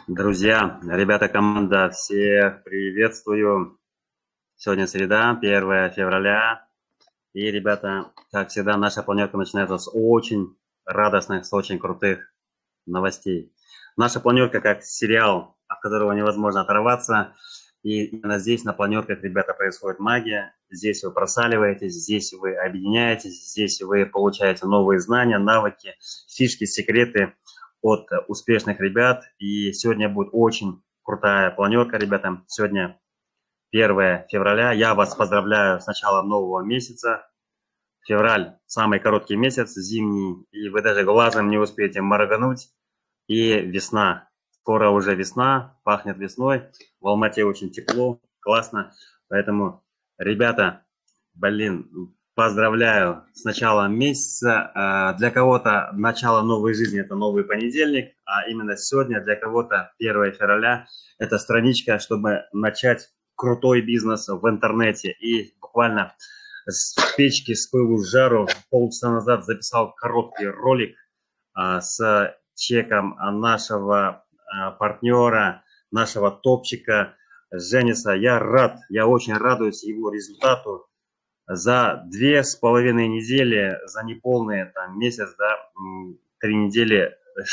Друзья, ребята, команда, всех приветствую. Сегодня среда, 1 февраля. И, ребята, как всегда, наша планерка начинается с очень радостных, с очень крутых новостей. Наша планерка как сериал, от которого невозможно оторваться. И именно здесь, на планерках, ребята, происходит магия. Здесь вы просаливаетесь, здесь вы объединяетесь, здесь вы получаете новые знания, навыки, фишки, секреты от успешных ребят. И сегодня будет очень крутая планерка, ребята. Сегодня 1 февраля. Я вас поздравляю с началом нового месяца. Февраль – самый короткий месяц, зимний, и вы даже глазом не успеете моргануть. И весна. Скоро уже весна, пахнет весной. В Алмате очень тепло, классно. Поэтому, ребята, поздравляю с началом месяца. Для кого-то начало новой жизни – это новый понедельник, а именно сегодня для кого-то 1 февраля – это страничка, чтобы начать крутой бизнес в интернете. И буквально с печки, с пылу, с жару полчаса назад записал короткий ролик с чеком нашего партнера, нашего топчика Жениса. Я очень радуюсь его результату. За 2,5 недели, за неполный месяц, 3 недели,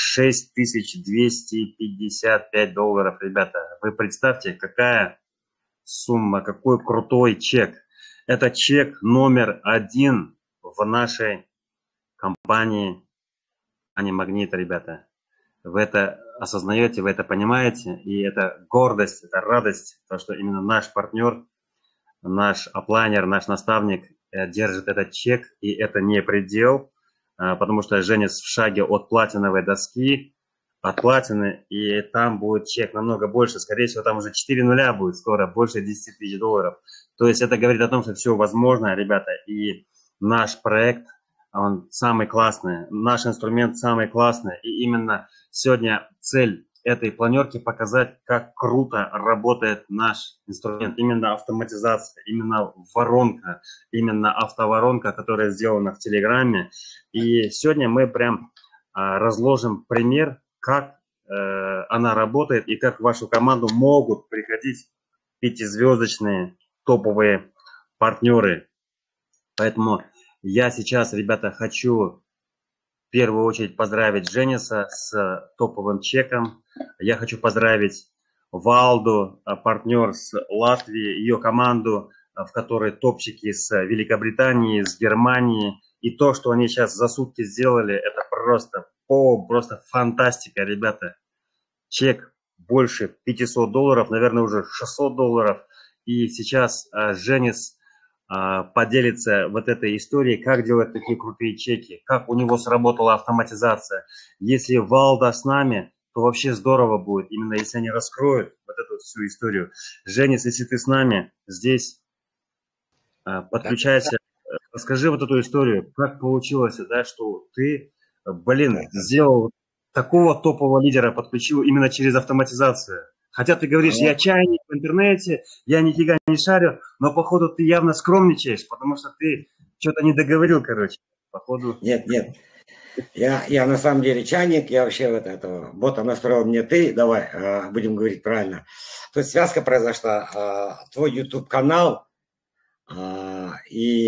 $6255, ребята. Вы представьте, какая сумма, какой крутой чек. Это чек номер 1 в нашей компании Магнит, ребята. Вы это осознаете, вы это понимаете, и это гордость, это радость, то, что именно наш партнер, наш аплайнер, наш наставник держит этот чек, и это не предел, потому что Женя в шаге от платиновой доски, от платины, и там будет чек намного больше, скорее всего, там уже 4 нуля будет скоро, больше 10 тысяч долларов. То есть это говорит о том, что все возможно, ребята, и наш проект, он самый классный, наш инструмент самый классный, и именно сегодня цель этой планерки показать, как круто работает наш инструмент, именно автоматизация, именно воронка, именно автоворонка, которая сделана в Телеграме. И сегодня мы прям разложим пример, как она работает и как в вашу команду могут приходить 5-звездочные топовые партнеры. Поэтому я сейчас, ребята, хочу в первую очередь поздравить Жениса с топовым чеком. Я хочу поздравить Валду, партнер с Латвии, ее команду, в которой топчики с Великобритании, с Германии. И то, что они сейчас за сутки сделали, это просто фантастика, ребята. Чек больше $500, наверное, уже $600. И сейчас Женис поделится вот этой историей, как делать такие крутые чеки, как у него сработала автоматизация. Если Валда с нами, то вообще здорово будет, именно если они раскроют вот эту всю историю. Женис, если ты с нами здесь, подключайся, расскажи вот эту историю, как получилось, да, что ты, сделал такого топового лидера, подключил именно через автоматизацию. Хотя ты говоришь, я чайник в интернете, я нифига не шарю, но походу ты явно скромничаешь, потому что ты что-то не договорил, короче. Походу. Нет. Я на самом деле чайник, я вообще вот этого бота настроил мне ты, давай, будем говорить правильно. Тут связка произошла, твой YouTube-канал и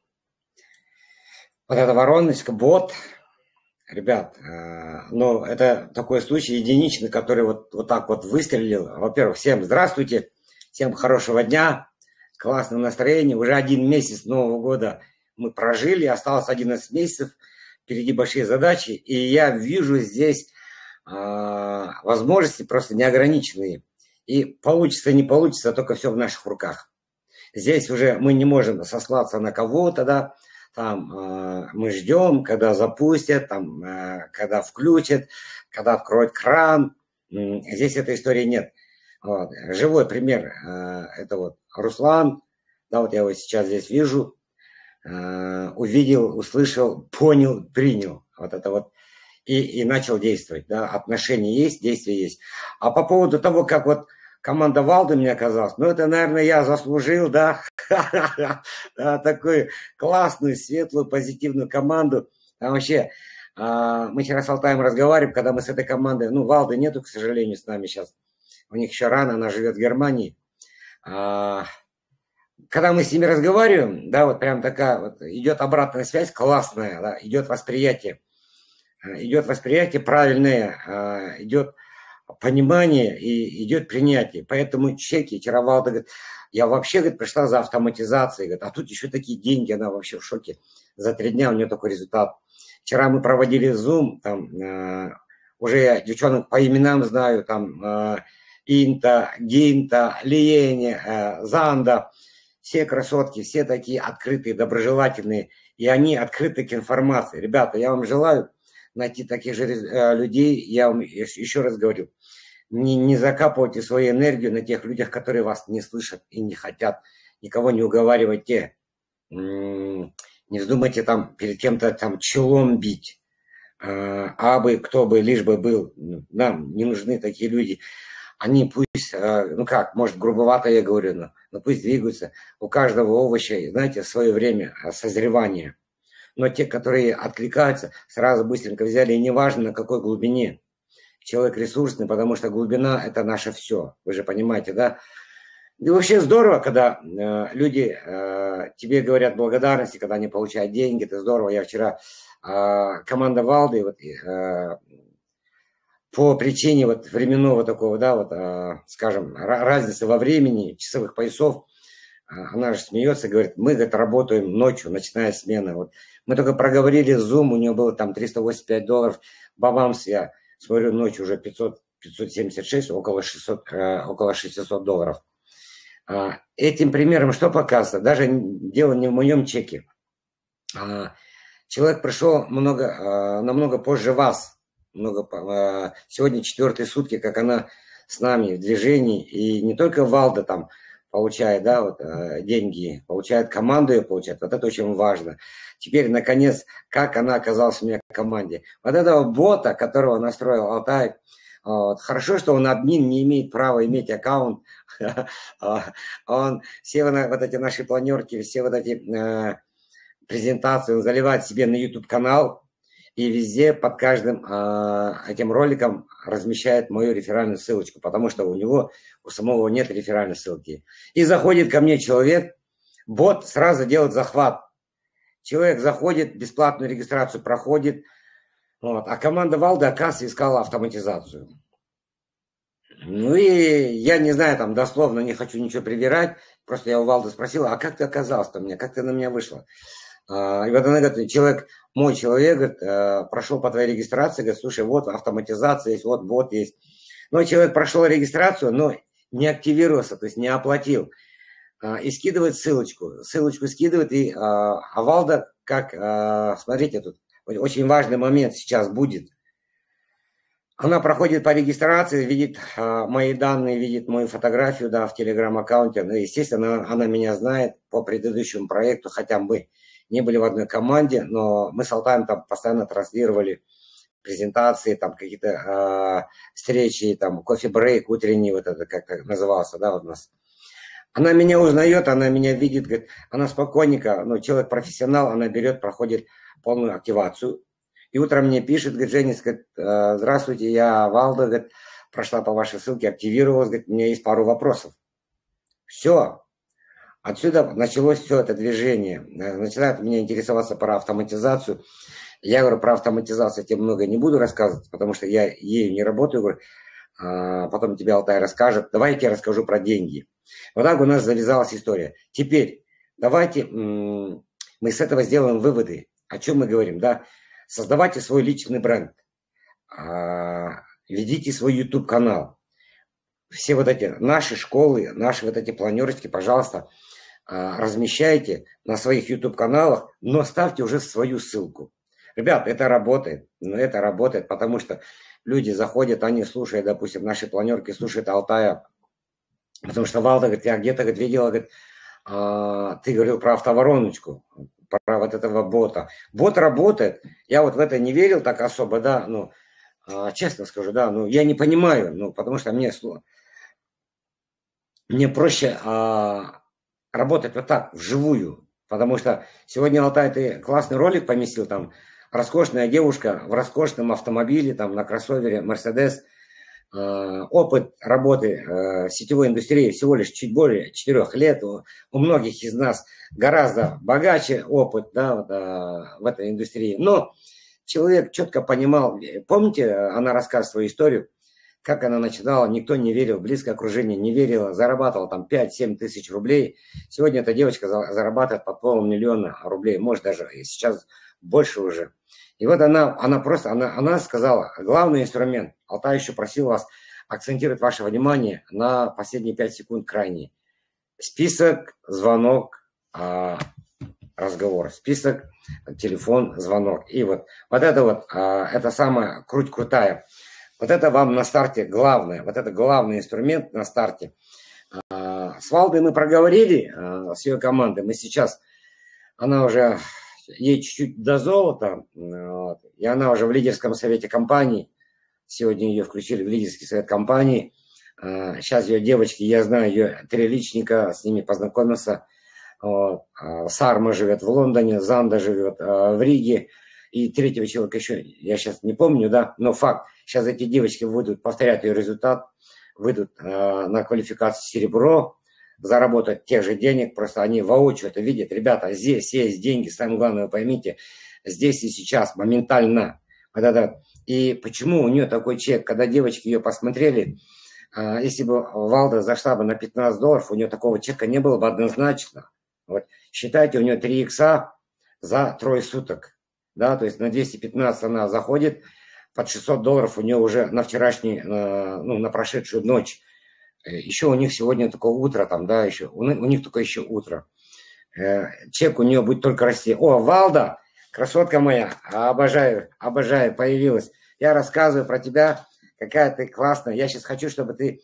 вот эта вороночка, бот, ребят, ну, это такой случай единичный, который вот так вот выстрелил. Во-первых, всем здравствуйте, всем хорошего дня, классного настроения. Уже 1 месяц Нового года мы прожили, осталось 11 месяцев, впереди большие задачи, и я вижу здесь возможности просто неограниченные. И получится, не получится, только все в наших руках. Здесь уже мы не можем сослаться на кого-то, да, там мы ждем, когда запустят, там, когда включат, когда откроют кран. Здесь этой истории нет. Вот. Живой пример, это вот Руслан, да, вот я его сейчас здесь вижу, увидел, услышал, понял, принял. Вот это вот. И начал действовать. Да. Отношения есть, действия есть. А по поводу того, как вот команда Валды мне оказалась, ну это, наверное, я заслужил, да, такую классную, светлую, позитивную команду. Там вообще Мы вчера с Алтаем разговариваем, когда мы с этой командой, ну, Валды нету, к сожалению, с нами сейчас. У них еще рано, она живет в Германии. Когда мы с ними разговариваем, да, вот прям такая вот идет обратная связь классная, да, идет восприятие правильное, идет понимание и идет принятие. Поэтому чеки, вчера Валда говорит, я вообще, говорит, пришла за автоматизацией, говорит, а тут еще такие деньги, она вообще в шоке. За 3 дня у нее такой результат. Вчера мы проводили Zoom, там уже я девчонок по именам знаю, там Инта, Гинта, Лиене, Занда, все красотки, все такие открытые, доброжелательные, и они открыты к информации. Ребята, я вам желаю найти таких же людей, я вам еще раз говорю, не закапывайте свою энергию на тех людях, которые вас не слышат и не хотят, никого не уговаривайте, не вздумайте там перед кем-то там челом бить, абы кто бы лишь бы был, нам не нужны такие люди. Они пусть, ну как, может грубовато я говорю, но пусть двигаются. У каждого овоща, знаете, свое время созревания. Но те, которые откликаются, сразу быстренько взяли, и неважно на какой глубине. Человек ресурсный, потому что глубина – это наше все. Вы же понимаете, да? И вообще здорово, когда люди тебе говорят благодарности, когда они получают деньги, это здорово. Я вчера, команда Валды, вот, по причине вот временного такого, да, вот, скажем, разницы во времени, часовых поясов, она же смеется, говорит, мы, говорит, работаем ночью, ночная смена. Вот. Мы только проговорили Zoom, у нее было там $385, бабамс, я смотрю, ночью уже 576, около $600. Этим примером что показывает? Даже дело не в моем чеке. Человек пришел намного позже вас. Сегодня 4-е сутки, как она с нами в движении. И не только Валда там получает, да, вот, деньги, получает команду ее, получает. Вот это очень важно. Теперь, наконец, как она оказалась у меня в команде. Вот этого бота, которого настроил Алтай, вот, хорошо, что он админ, не имеет права иметь аккаунт. Он все вот эти наши планерки, все вот эти презентации он заливает себе на YouTube-канал. И везде под каждым этим роликом размещает мою реферальную ссылочку, потому что у самого нет реферальной ссылки. И заходит ко мне человек, бот сразу делает захват. Человек заходит, бесплатную регистрацию проходит, вот, а команда Валды, оказывается, искала автоматизацию. Ну и я не знаю, там дословно не хочу ничего привирать, просто я у Валды спросил, а как ты оказался-то мне, как ты на меня вышла? И вот она говорит, мой человек, говорит, прошел по твоей регистрации, говорит, слушай, вот автоматизация есть, вот бот есть. Но человек прошел регистрацию, но не активировался, то есть не оплатил. И скидывает ссылочку. Ссылочку скидывает, и Валда, как, смотрите, тут очень важный момент сейчас будет. Она проходит по регистрации, видит мои данные, видит мою фотографию, да, в телеграм-аккаунте. Ну, естественно, она меня знает по предыдущему проекту, хотя мы не были в одной команде, но мы с Алтаем там постоянно транслировали презентации, там какие-то встречи, там кофе-брейк утренний, вот это как назывался, да, вот у нас. Она меня узнает, она меня видит, говорит, она спокойненько, ну, человек профессионал, она берет, проходит полную активацию. И утром мне пишет, говорит, Женя, говорит, здравствуйте, я Валда, говорит, прошла по вашей ссылке, активировалась, говорит, у меня есть пару вопросов. Все. Отсюда началось все это движение. Начинает меня интересоваться про автоматизацию. Я говорю, про автоматизацию тебе много не буду рассказывать, потому что я ею не работаю. Говорю, потом тебе Алтай расскажет. Давай я тебе расскажу про деньги. Вот так у нас завязалась история. Теперь давайте мы с этого сделаем выводы. О чем мы говорим, да? Создавайте свой личный бренд. Ведите свой YouTube-канал. Все вот эти наши школы, наши вот эти планерочки, пожалуйста, размещайте на своих YouTube-каналах, но ставьте уже свою ссылку. Ребят, это работает. Это работает, потому что люди заходят, они слушают, допустим, наши планерки, слушают Алтая. Потому что Валда говорит, я где-то видела, говорит, ты говорил про автовороночку, про вот этого бота. Бот работает. Я вот в это не верил так особо, да, ну, честно скажу, да, ну, я не понимаю, ну, потому что мне проще работать вот так, вживую. Потому что сегодня, Алтай, ты классный ролик поместил там, роскошная девушка в роскошном автомобиле, там на кроссовере Mercedes, опыт работы в сетевой индустрии всего лишь чуть более 4 лет. У многих из нас гораздо богаче опыт, да, вот, в этой индустрии. Но человек четко понимал, помните, она рассказывает свою историю, как она начинала, никто не верил, близкое окружение не верило, зарабатывала там 5-7 тысяч рублей. Сегодня эта девочка зарабатывает по 500 000 рублей, может даже сейчас больше уже. И вот она сказала, главный инструмент, Алтай еще просил вас акцентировать ваше внимание на последние 5 секунд крайние. Список, звонок, разговор, список, телефон, звонок. И вот это самая крутая. Вот это вам на старте главное, вот это главный инструмент на старте. С Валдой мы проговорили, с ее командой, мы сейчас, она уже, ей чуть-чуть до золота, вот, и она уже в лидерском совете компании, сегодня ее включили в лидерский совет компании, сейчас ее девочки, я знаю ее 3 личника, с ними познакомился, вот, Сарма живет в Лондоне, Занда живет в Риге, и 3-го человека еще, я сейчас не помню, да, но факт, сейчас эти девочки выйдут, повторят ее результат, выйдут на квалификацию серебро, заработать тех же денег, просто они воочию это видят. Ребята, здесь есть деньги, самое главное, вы поймите, здесь и сейчас, моментально. Вот это. И почему у нее такой чек, когда девочки ее посмотрели, если бы Валда зашла бы на $15, у нее такого чека не было бы однозначно. Вот. Считайте, у нее 3 икса за 3 суток. Да, то есть на 215 она заходит, под $600 у нее уже на вчерашний, на прошедшую ночь. Еще у них сегодня такое утро, там, да, еще, у них только еще утро. Чек у нее будет только расти. О, Валда, красотка моя, обожаю, появилась. Я рассказываю про тебя, какая ты классная. Я сейчас хочу, чтобы ты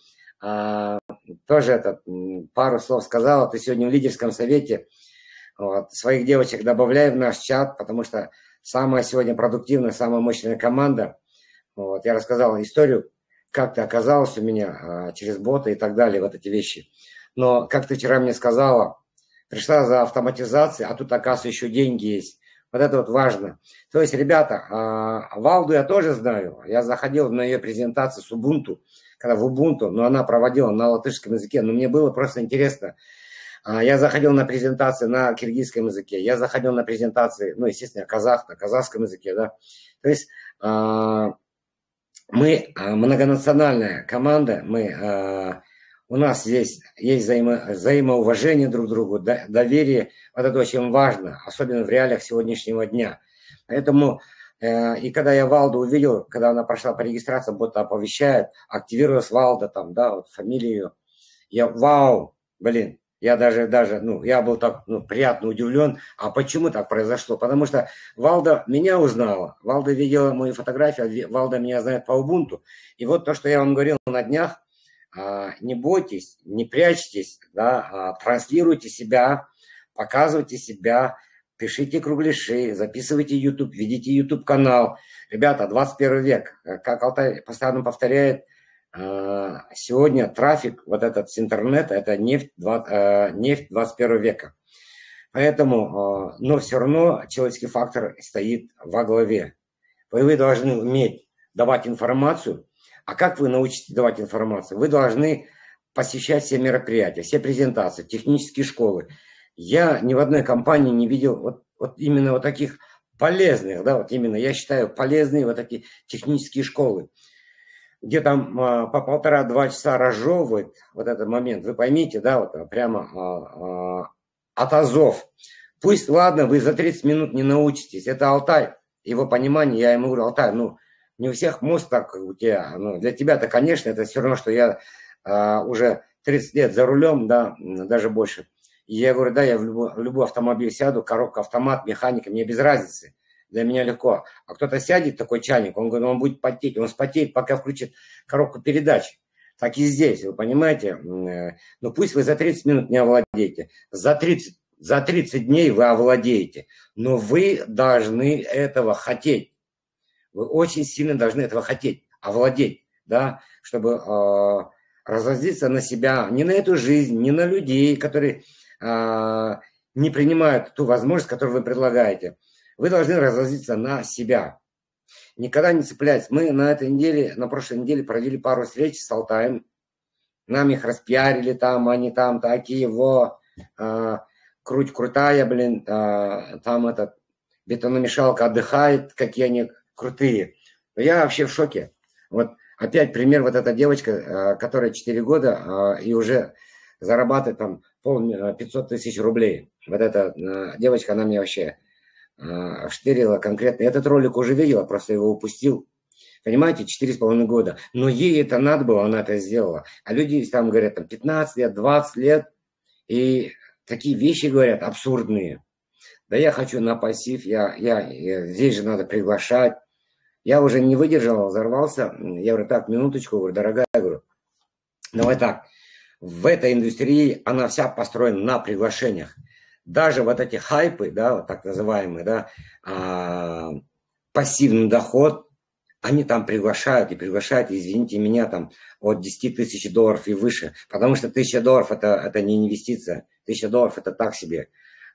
тоже пару слов сказала. Ты сегодня в лидерском совете. Вот, своих девочек добавляй в наш чат, потому что самая сегодня продуктивная, самая мощная команда. Вот, я рассказал историю, как ты оказалась у меня через бота и так далее, вот эти вещи. Но, как ты вчера мне сказала, пришла за автоматизацией, а тут, оказывается, еще деньги есть. Вот это вот важно. То есть, ребята, Валду я тоже знаю. Я заходил на ее презентацию с Ubuntu, когда в Ubuntu, но она проводила на латышском языке. Но мне было просто интересно. Я заходил на презентации на киргизском языке, я заходил на презентации, естественно, на казахском языке, да. То есть мы многонациональная команда, у нас здесь есть взаимоуважение друг к другу, доверие, вот это очень важно, особенно в реалиях сегодняшнего дня. Поэтому, и когда я Валду увидел, когда она прошла по регистрации, будто оповещает, активировалась Валда, там, да, вот фамилию, я, вау, блин. Я я был так, приятно удивлен. А почему так произошло? Потому что Валда меня узнала. Валда видела мои фотографии, Валда меня знает по Ubuntu. И вот то, что я вам говорил на днях, не бойтесь, не прячьтесь, да, транслируйте себя, показывайте себя, пишите кругляши, записывайте YouTube, ведите YouTube канал. Ребята, 21 век, как Алтай постоянно повторяет, сегодня трафик, вот этот с интернета, это нефть 21 века. Поэтому, но все равно человеческий фактор стоит во главе. Вы должны уметь давать информацию. А как вы научитесь давать информацию? Вы должны посещать все мероприятия, все презентации, технические школы. Я ни в одной компании не видел вот именно вот таких полезных, да, вот именно, я считаю, полезные вот такие технические школы, где там по 1,5-2 часа разжевывает вот этот момент. Вы поймите, да, вот прямо от азов. Пусть, ладно, вы за 30 минут не научитесь. Это Алтай, его понимание, я ему говорю, Алтай, не у всех мозг так, как у тебя. Для тебя-то, конечно, это все равно, что я уже 30 лет за рулем, да, даже больше. И я говорю, да, я в любой автомобиль сяду, коробка, автомат, механика, мне без разницы. Для меня легко. А кто-то сядет, такой чайник, он говорит, он будет потеть, он спотеет, пока включит коробку передач. Так и здесь, вы понимаете? Ну пусть вы за 30 минут не овладеете. За 30 дней вы овладеете. Но вы должны этого хотеть. Вы очень сильно должны этого хотеть, овладеть, да, чтобы разозлиться на себя, не на эту жизнь, не на людей, которые не принимают ту возможность, которую вы предлагаете. Вы должны разозлиться на себя. Никогда не цепляйтесь. Мы на прошлой неделе провели пару встреч с Алтаем. Нам их распиарили там, они там такие, круть крутая, блин, там этот бетономешалка отдыхает, какие они крутые. Но я вообще в шоке. Вот опять пример, вот эта девочка, которая 4 года и уже зарабатывает там 500 тысяч рублей. Вот эта девочка, она мне вообще вштырила конкретно. Этот ролик уже видела, просто его упустил. Понимаете, 4,5 года. Но ей это надо было, она это сделала. А люди там говорят, там 15 лет, 20 лет. И такие вещи говорят абсурдные. Да я хочу на пассив, здесь же надо приглашать. Я уже не выдержал, взорвался. Я говорю, так, минуточку, говорю, дорогая, говорю, давай так. В этой индустрии она вся построена на приглашениях. Даже вот эти хайпы, да, вот так называемые, да, пассивный доход, они там приглашают, извините меня, там от 10 тысяч долларов и выше. Потому что $1000 это не инвестиция. $1000 это так себе.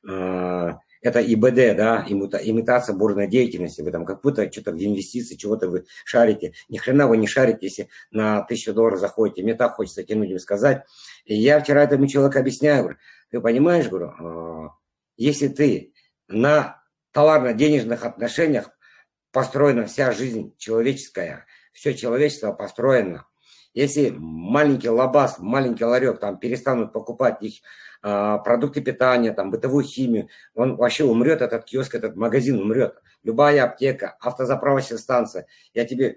Это ИБД, да, имитация бурной деятельности. Вы там как будто что-то в инвестиции, чего-то вы шарите. Ни хрена вы не шарите, если на $1000 заходите. Мне так хочется тянуть им сказать. И я вчера этому человеку объясняю, говорю, ты понимаешь, говорю, если ты на товарно-денежных отношениях построена вся жизнь человеческая, все человечество построено. Если маленький лабаз, маленький ларек там перестанут покупать их продукты питания, там, бытовую химию, он вообще умрет, этот киоск, этот магазин умрет. Любая аптека, автозаправочная станция. Я тебе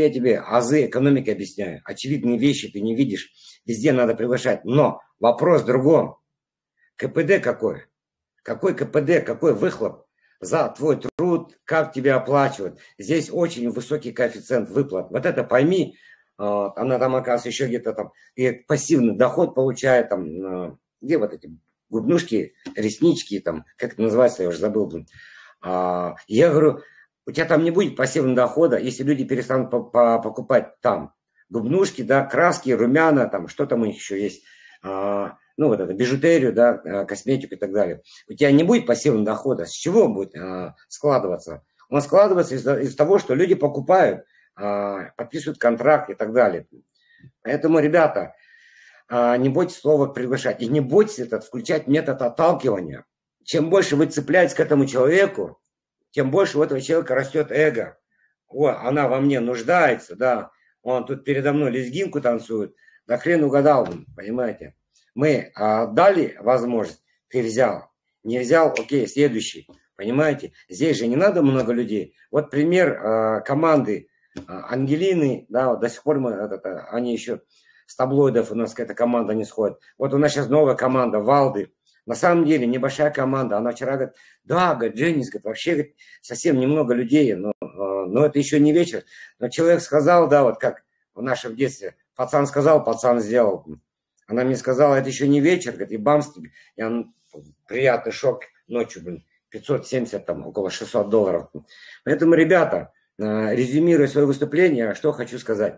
азы экономики объясняю. Очевидные вещи ты не видишь. Везде надо приглашать. Но вопрос в другом. КПД какой? Какой КПД, какой выхлоп за твой труд, как тебя оплачивают? Здесь очень высокий коэффициент выплат. Вот это пойми. Она там, оказывается, еще где-то там и пассивный доход получает там. Где вот эти губнушки, реснички, там, как это называется, я уже забыл. Я говорю, у тебя там не будет пассивного дохода, если люди перестанут покупать там губнушки, да, краски, румяна, там, что там у них еще есть, ну, вот это, бижутерию, да, косметику и так далее. У тебя не будет пассивного дохода. С чего он будет складываться? Он складывается из того, что люди покупают, подписывают контракт и так далее. Поэтому, ребята, не бойтесь слова приглашать. И не бойтесь включать метод отталкивания. Чем больше вы цепляетесь к этому человеку, тем больше у этого человека растет эго. Она во мне нуждается, да. Он тут передо мной лезгинку танцует. Да хрен угадал, понимаете. Мы дали возможность, ты взял. Не взял, окей, следующий. Понимаете. Здесь же не надо много людей. Вот пример команды Ангелины, да, вот до сих пор они еще... С таблоидов у нас какая-то команда не сходит. Вот у нас сейчас новая команда, Валды. На самом деле небольшая команда. Она вчера говорит, да, говорит, Дженнис, говорит, вообще говорит, совсем немного людей, но это еще не вечер. Но человек сказал, да, вот как в нашем детстве, пацан сказал, пацан сделал. Она мне сказала, это еще не вечер, говорит, и бамс тебе. Приятный шок ночью, 570, там, около $600. Поэтому, ребята, резюмируя свое выступление, что хочу сказать.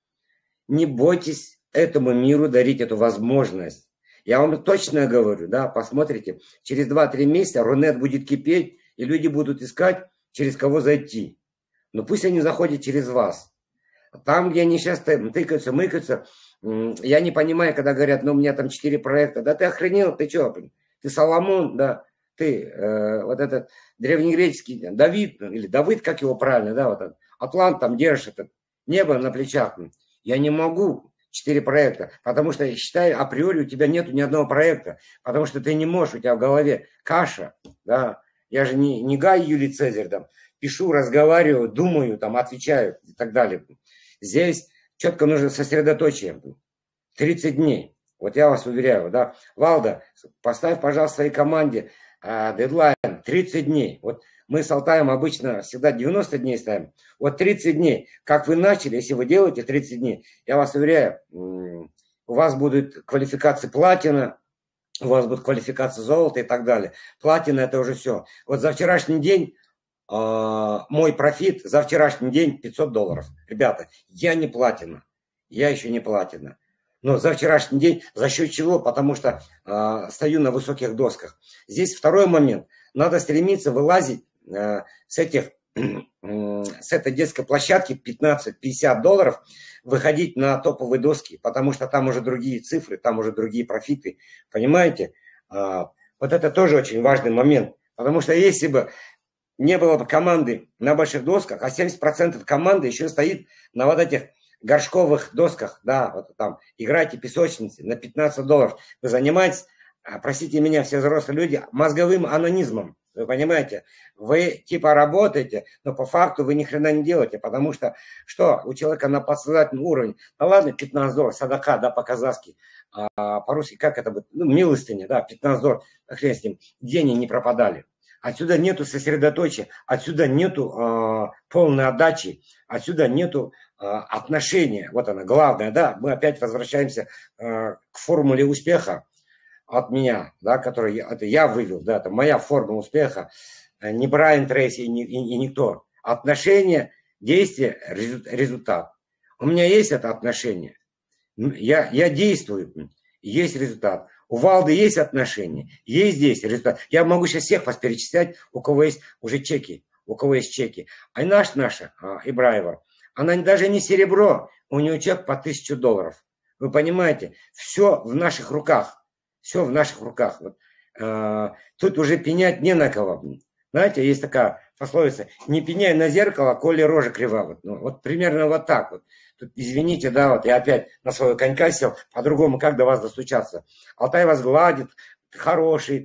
Не бойтесь этому миру дарить эту возможность. Я вам точно говорю, да, посмотрите, через 2-3 месяца Рунет будет кипеть, и люди будут искать, через кого зайти. Но пусть они заходят через вас. Там, где они сейчас тыкаются, мыкаются, я не понимаю, когда говорят, ну, у меня там 4 проекта. Да ты охренел, ты что? Ты Соломон, да, ты вот этот древнегреческий Давид, или Давид, как его правильно, да, вот этот Атлант там держишь, это небо на плечах. Я не могу 4 проекта, потому что я считаю, априори у тебя нету ни одного проекта, потому что ты не можешь, у тебя в голове каша, да. Я же не Гай Юлий Цезарь, там, пишу, разговариваю, думаю, там, отвечаю и так далее. Здесь четко нужно сосредоточие. 30 дней. Вот я вас уверяю, да. Валда, поставь, пожалуйста, своей команде дедлайн 30 дней. Вот мы с Алтаем обычно всегда 90 дней ставим. Вот 30 дней. Как вы начали, если вы делаете 30 дней, я вас уверяю, у вас будет квалификация платина, у вас будет квалификация золота и так далее. Платина это уже все. Вот за вчерашний день, мой профит за вчерашний день $500. Ребята, я не платина. Я еще не платина. Но за вчерашний день, за счет чего? Потому что стою на высоких досках. Здесь второй момент. Надо стремиться вылазить с этой детской площадки $15-50 выходить на топовые доски, потому что там уже другие цифры, там уже другие профиты, понимаете? Вот это тоже очень важный момент, потому что если бы не было бы команды на больших досках, а 70% команды еще стоит на вот этих горшковых досках, да, вот там, играйте песочницы на $15. Вы занимаетесь, простите меня, все взрослые люди, мозговым анонизмом. Вы понимаете, вы типа работаете, но по факту вы ни хрена не делаете, потому что, что у человека на подсознательном уровне, ну ладно, $15, садака, да, по-казахски, по-русски как это будет, ну, милостыня, да, $15, хрен с ним, деньги не пропадали. Отсюда нету сосредоточия, отсюда нету полной отдачи, отсюда нету отношения. Вот она, главное, да, мы опять возвращаемся к формуле успеха от меня, да, который это я вывел, да, это моя формула успеха, не Брайан Трейси и никто. Отношение, действие, результат. У меня есть это отношение, я действую, есть результат. У Валды есть отношения, есть здесь результат. Я могу сейчас всех вас перечислять, у кого есть уже чеки, у кого есть чеки. А наша Ибраева, она даже не серебро, у нее чек по $1000. Вы понимаете, все в наших руках. Все в наших руках. Вот. Тут уже пенять не на кого. Знаете, есть такая пословица: не пеняй на зеркало, коли рожа крива. Вот, ну, вот примерно вот так вот. Тут, извините, да, вот я опять на своего конька сел, по-другому как до вас достучаться. Алтай вас гладит, ты хороший,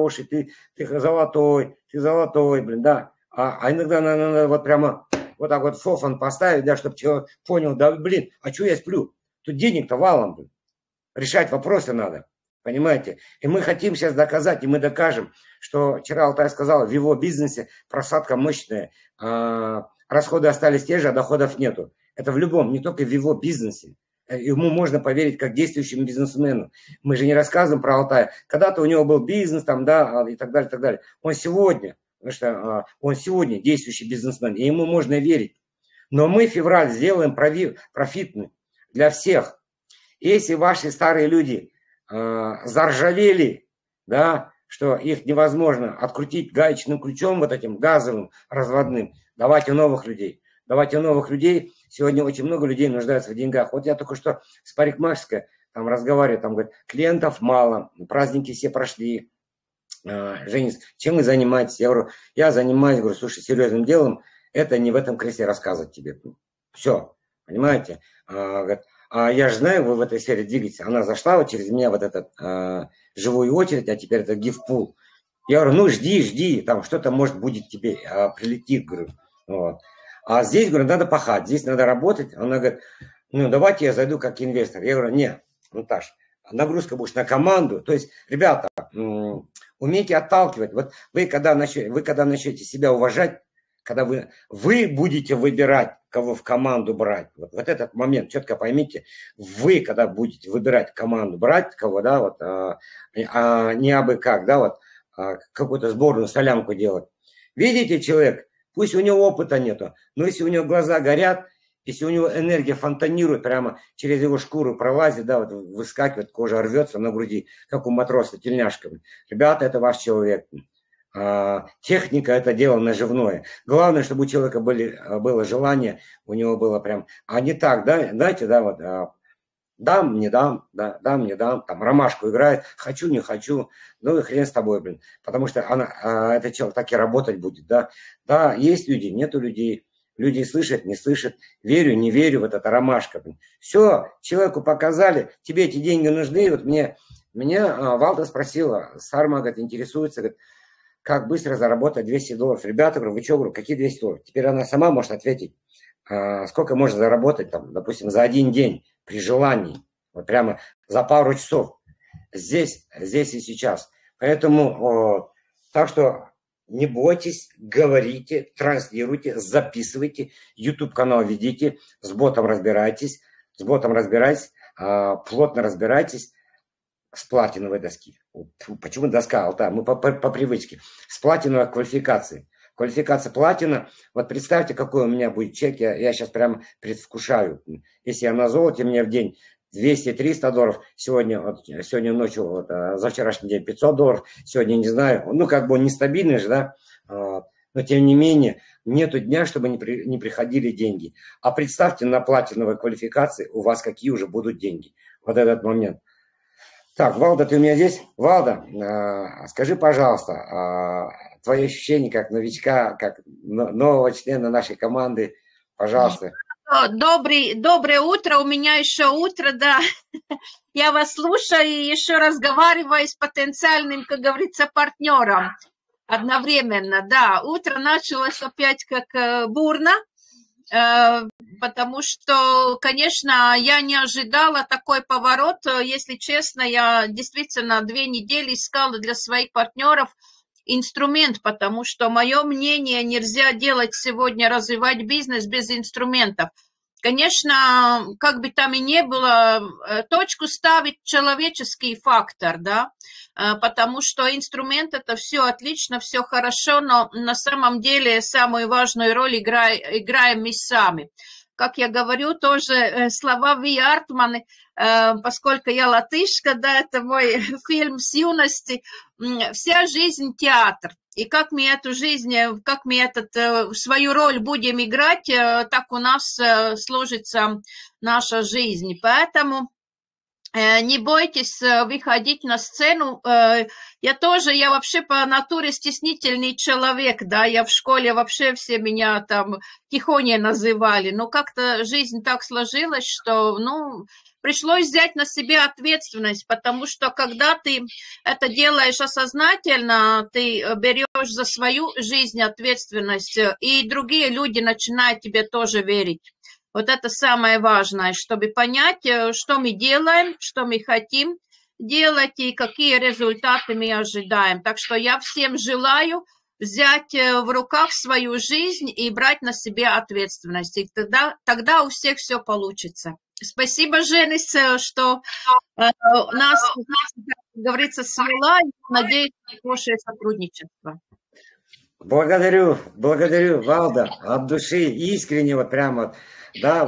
ты золотой, блин, да. А иногда надо вот прямо вот так вот фофан поставить, да, чтобы человек понял, да, блин, а что я сплю? Тут денег-то валом, блин. Решать вопросы надо. Понимаете? И мы хотим сейчас доказать, и мы докажем, что вчера Алтай сказал, в его бизнесе просадка мощная, расходы остались те же, а доходов нету. Это в любом, не только в его бизнесе. Ему можно поверить как действующему бизнесмену. Мы же не рассказываем про Алтая. Когда-то у него был бизнес, там, да, и так далее, и так далее. Он сегодня, потому что он сегодня действующий бизнесмен, и ему можно верить. Но мы февраль сделаем профитный для всех. Если ваши старые люди заржавели, да, что их невозможно открутить гаечным ключом, вот этим газовым, разводным, давайте новых людей. Давайте новых людей. Сегодня очень много людей нуждаются в деньгах. Вот я только что с парикмахерской там разговариваю, там говорит, клиентов мало, праздники все прошли. Женис, чем вы занимаетесь? Я говорю, я занимаюсь, говорю, слушай, серьезным делом, это не в этом кресле рассказывать тебе. Все, понимаете? Говорит, я же знаю, вы в этой сфере двигаетесь. Она зашла вот через меня вот этот живую очередь, а теперь это гифпул. Я говорю, ну жди, там что-то может будет тебе прилетит, говорю. Вот. А здесь, говорю, надо пахать, здесь надо работать. Она говорит, ну давайте я зайду как инвестор. Я говорю, нет, Наташ, нагрузка будет на команду. То есть, ребята, умейте отталкивать. Вот вы когда начнете себя уважать, когда вы будете выбирать, кого в команду брать. Вот этот момент, четко поймите, вы, когда будете выбирать команду брать, кого, да, вот, не абы как, да, вот, какую-то сборную солянку делать. Видите, человек, пусть у него опыта нету, но если у него глаза горят, если у него энергия фонтанирует, прямо через его шкуру пролазит, да, вот выскакивает, кожа рвется на груди, как у матроса, тельняшка. Ребята, это ваш человек. Техника – это дело наживное. Главное, чтобы у человека было желание, у него было прям, а не так, да, знаете, да, вот, дам, не дам, да, дам, не дам, там, ромашку играет, хочу, не хочу, ну и хрен с тобой, блин, потому что этот человек так и работать будет, да. Да, есть люди, нету людей, люди слышат, не слышат, верю, не верю, вот эта ромашка, блин. Все, человеку показали, тебе эти деньги нужны, вот меня Валда спросила, Сарма, говорит, интересуется, говорит, как быстро заработать $200. Ребята, говорю, вы что, говорю, какие $200? Теперь она сама может ответить, сколько можно заработать, там, допустим, за один день при желании, вот прямо за пару часов, здесь и сейчас. Поэтому, так что не бойтесь, говорите, транслируйте, записывайте, YouTube-канал ведите, с ботом разбирайтесь, плотно разбирайтесь. С платиновой доски. Почему доска, Алтай? Мы по привычке. С платиновой квалификацией. Квалификация платина. Вот представьте, какой у меня будет чек. Я сейчас прямо предвкушаю. Если я на золоте, мне в день $200-300. Сегодня ночью, вот, за вчерашний день $500. Сегодня не знаю. Ну, как бы он нестабильный же, да. Но тем не менее, нету дня, чтобы не приходили деньги. А представьте, на платиновой квалификации у вас какие уже будут деньги. Вот этот момент. Так, Валда, ты у меня здесь? Валда, скажи, пожалуйста, твои ощущения как новичка, как нового члена нашей команды, пожалуйста. Доброе утро, у меня еще утро, да. Я вас слушаю и еще разговариваю с потенциальным, как говорится, партнером одновременно, да. Утро началось опять как бурно, потому что, конечно, я не ожидала такой поворот. Если честно, я действительно 2 недели искала для своих партнеров инструмент, потому что, мое мнение, нельзя делать сегодня, развивать бизнес без инструментов. Конечно, как бы там и ни было, точку ставит человеческий фактор, да, потому что инструмент это все отлично, все хорошо, но на самом деле самую важную роль играем мы сами. Как я говорю, тоже слова Ви Артманы, поскольку я латышка, да, это мой фильм с юности, вся жизнь театр. И как мы эту жизнь, как мы свою роль будем играть, так у нас сложится наша жизнь. Поэтому не бойтесь выходить на сцену. Я вообще по натуре стеснительный человек, да, я в школе вообще все меня там тихоня называли, но как-то жизнь так сложилась, что, пришлось взять на себя ответственность, потому что когда ты это делаешь осознательно, ты берешь за свою жизнь ответственность, и другие люди начинают тебе тоже верить. Вот это самое важное, чтобы понять, что мы делаем, что мы хотим делать и какие результаты мы ожидаем. Так что я всем желаю взять в руках свою жизнь и брать на себя ответственность. И тогда у всех все получится. Спасибо, Женис, что нас, как говорится, свела. Надеюсь на хорошее сотрудничество. Благодарю, Валда, от души, искренне, вот прямо, да,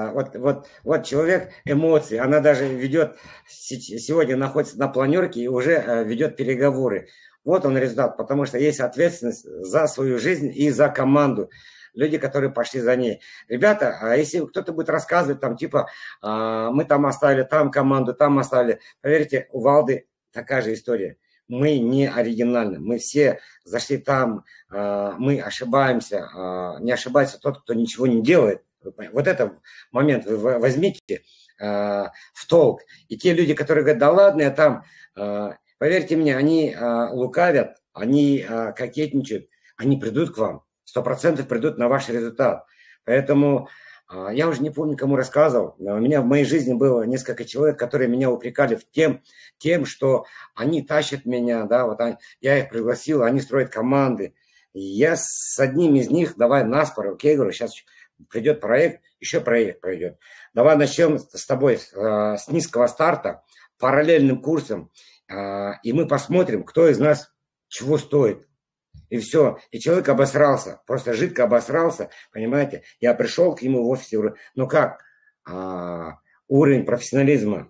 вот человек эмоций, она даже ведет, сегодня находится на планерке и уже ведет переговоры. Вот он результат, потому что есть ответственность за свою жизнь и за команду. Люди, которые пошли за ней. Ребята, а если кто-то будет рассказывать, там, типа, мы там оставили, там команду, там оставили, поверьте, у Валды такая же история. Мы не оригинальны, мы все зашли там, мы ошибаемся, не ошибается тот, кто ничего не делает. Вот этот момент вы возьмите в толк. И те люди, которые говорят, да ладно, я там, поверьте мне, они лукавят, они кокетничают, они придут к вам, 100% придут на ваш результат. Поэтому я уже не помню, кому рассказывал. У меня в моей жизни было несколько человек, которые меня упрекали в тем, что они тащат меня, да, вот я их пригласил, они строят команды. И я с одним из них, давай наспор, окей, говорю, сейчас придет проект, еще проект пройдет. Давай начнем с тобой с низкого старта, параллельным курсом, и мы посмотрим, кто из нас чего стоит. И все. И человек обосрался, просто жидко обосрался, понимаете. Я пришел к нему в офисе, говорю, ну как, уровень профессионализма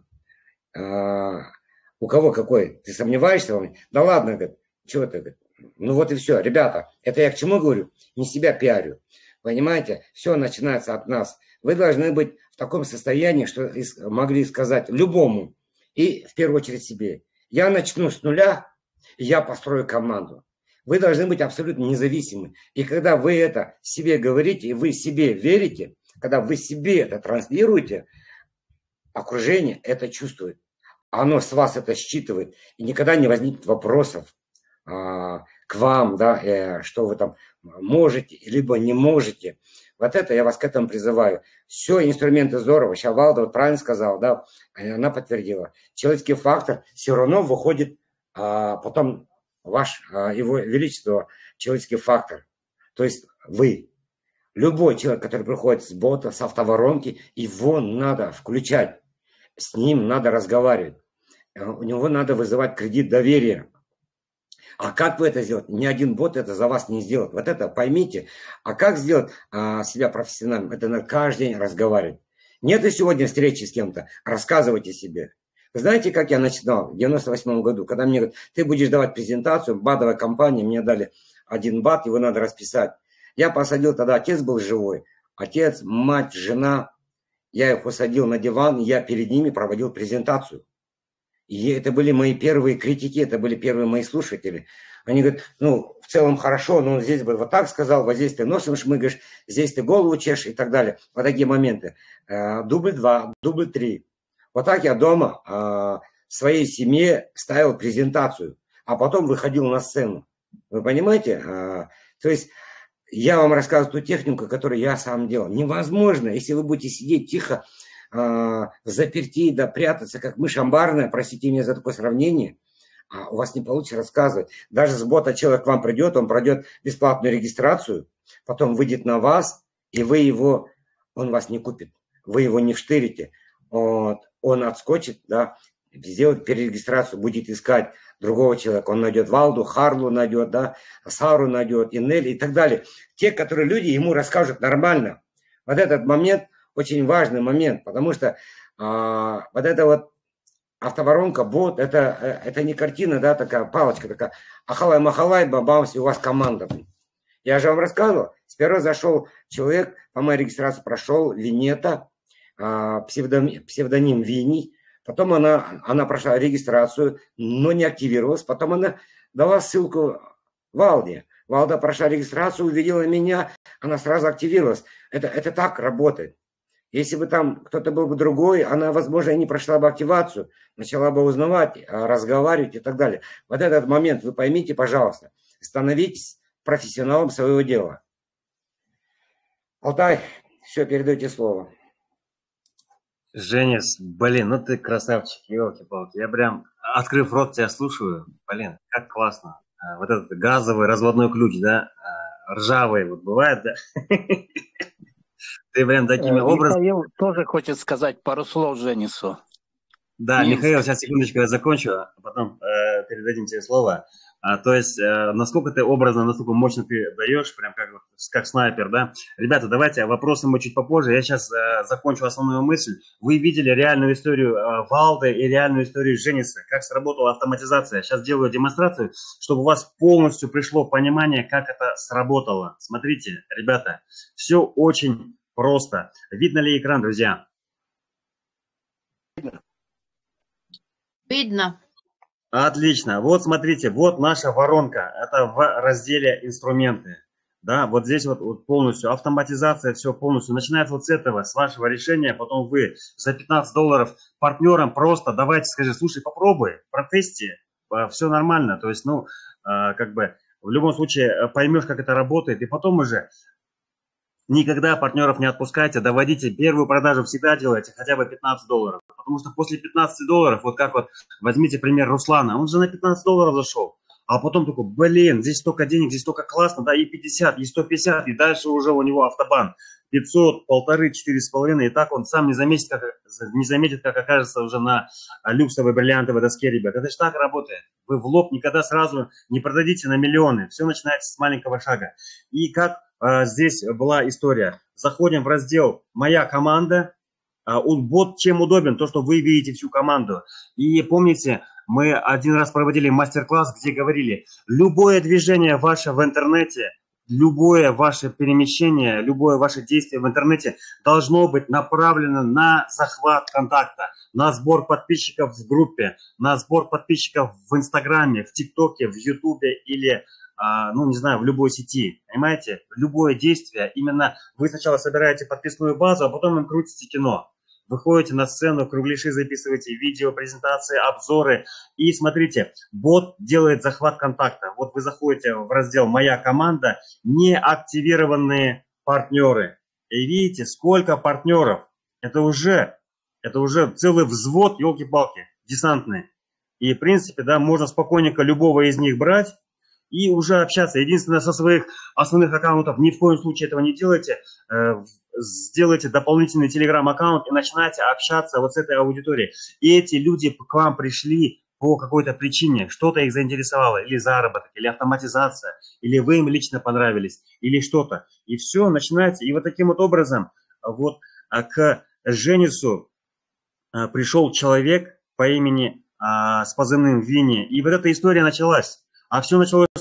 у кого какой? Ты сомневаешься во мне? Да ладно, говорит, чего ты, говорит. Ну вот и все. Ребята, это я к чему говорю? Не себя пиарю. Понимаете, все начинается от нас. Вы должны быть в таком состоянии, что могли сказать любому, и в первую очередь себе. Я начну с нуля, и я построю команду. Вы должны быть абсолютно независимы. И когда вы это себе говорите, и вы себе верите, когда вы себе это транслируете, окружение это чувствует. Оно с вас это считывает. И никогда не возникнет вопросов к вам, да, что вы там можете, либо не можете. Вот это я вас к этому призываю. Все, инструменты здорово. Сейчас Валда вот правильно сказала, да, она подтвердила. Человеческий фактор все равно выходит потом его величество, человеческий фактор. То есть вы. Любой человек, который приходит с бота, с автоворонки, его надо включать. С ним надо разговаривать. У него надо вызывать кредит доверия. А как вы это сделаете? Ни один бот это за вас не сделает. Вот это поймите. А как сделать себя профессиональным? Это надо каждый день разговаривать. Нет ли сегодня встречи с кем-то? Рассказывайте себе. Вы знаете, как я начинал в 98 году, когда мне говорят, ты будешь давать презентацию, БАДовая компания, мне дали 1 бат, его надо расписать. Я посадил, тогда отец был живой. Отец, мать, жена. Я их усадил на диван, я перед ними проводил презентацию. И это были мои первые критики, это были первые мои слушатели. Они говорят, ну, в целом хорошо, но он здесь бы вот так сказал, вот здесь ты носом шмыгаешь, здесь ты голову чешешь и так далее. Вот такие моменты. Дубль 2, дубль 3. Вот так я дома в своей семье ставил презентацию, а потом выходил на сцену. Вы понимаете? То есть я вам рассказываю ту технику, которую я сам делал. Невозможно, если вы будете сидеть тихо, заперти, да прятаться, как мышь амбарная, простите меня за такое сравнение, у вас не получится рассказывать. Даже с бота человек к вам придет, он пройдет бесплатную регистрацию, потом выйдет на вас, и он вас не купит, вы его не вштырите. Вот, он отскочит, да, сделает перерегистрацию, будет искать другого человека. Он найдет Валду, Харлу найдет, да, Сару найдет, Инель и так далее. Те, которые люди ему расскажут нормально. Вот этот момент очень важный момент, потому что вот эта вот автоворонка, бот, это не картина, да, такая палочка такая. Ахалай-махалай, бабамс, и у вас команда. Я же вам рассказывал. Сперва зашел человек, по моей регистрации прошел, Винета, псевдоним Винни. Потом она прошла регистрацию, но не активировалась. Потом она дала ссылку Валде. Валда прошла регистрацию, увидела меня, она сразу активировалась. Это так работает. Если бы там кто-то был бы другой, она, возможно, и не прошла бы активацию, начала бы узнавать, разговаривать и так далее. Вот этот момент вы поймите, пожалуйста. Становитесь профессионалом своего дела. Алтай, все, передайте слово. Женис, блин, ну ты красавчик, елки-палки. Я прям, открыв рот, тебя слушаю. Блин, как классно. Вот этот газовый разводной ключ, да, ржавый, вот бывает, да? Ты прям такими образами... Михаил тоже хочет сказать пару слов Женису. Да, Михаил, сейчас секундочку, я закончу, а потом передадим тебе слово. То есть, насколько ты образно, насколько мощно ты даешь, прям как снайпер, да? Ребята, давайте вопросы мы чуть попозже. Я сейчас закончу основную мысль. Вы видели реальную историю Валды и реальную историю Жениса, как сработала автоматизация. Сейчас делаю демонстрацию, чтобы у вас полностью пришло понимание, как это сработало. Смотрите, ребята, все очень просто. Видно ли экран, друзья? Видно. Отлично. Вот смотрите, вот наша воронка. Это в разделе инструменты. Да, вот здесь вот полностью автоматизация, все полностью. Начинается вот с этого, с вашего решения. Потом вы за $15 партнерам просто давайте, скажи, слушай, попробуй, протести, все нормально. То есть, ну, как бы в любом случае поймешь, как это работает. И потом уже никогда партнеров не отпускайте, доводите первую продажу, всегда делайте хотя бы $15. Потому что после $15, вот как вот возьмите пример Руслана, он же на $15 зашел, а потом такой, блин, здесь столько денег, здесь столько классно, да, и 50, и 150, и дальше уже у него автобан 500, 1,5, 4,5, и так он сам не заметит, как окажется уже на люксовой бриллиантовой доске, ребят. Это же так работает. Вы в лоб никогда сразу не продадите на миллионы, все начинается с маленького шага. И как здесь была история. Заходим в раздел «Моя команда». Бот чем удобен? То, что вы видите всю команду. И помните, мы один раз проводили мастер-класс, где говорили, любое движение ваше в интернете, любое ваше перемещение, любое ваше действие в интернете должно быть направлено на захват контакта, на сбор подписчиков в группе, на сбор подписчиков в Инстаграме, в ТикТоке, в Ютубе или... ну, не знаю, в любой сети, понимаете? Любое действие, именно вы сначала собираете подписную базу, а потом им крутите кино. Выходите на сцену, кругляши записываете, видео, презентации, обзоры. И смотрите, бот делает захват контакта. Вот вы заходите в раздел «Моя команда», неактивированные партнеры. И видите, сколько партнеров. Это уже целый взвод, елки-палки, десантный. И, в принципе, да, можно спокойненько любого из них брать и уже общаться. Единственное, со своих основных аккаунтов ни в коем случае этого не делайте. Сделайте дополнительный телеграм-аккаунт и начинайте общаться вот с этой аудиторией. И эти люди к вам пришли по какой-то причине, что-то их заинтересовало, или заработок, или автоматизация, или вы им лично понравились, или что-то. И все, начинайте. И вот таким вот образом вот к Женису пришел человек по имени с позывным Винни. И вот эта история началась. А все началось с